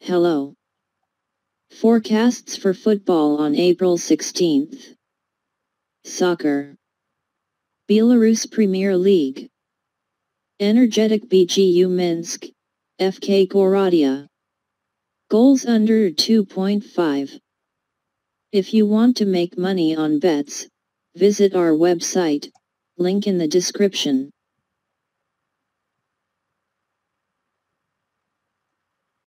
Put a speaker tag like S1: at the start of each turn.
S1: Hello. Forecasts for football on April 16th. Soccer. Belarus Premier League. Energetic BGU Minsk, FK Goradia. Goals under 2.5. If you want to make money on bets, visit our website, link in the description.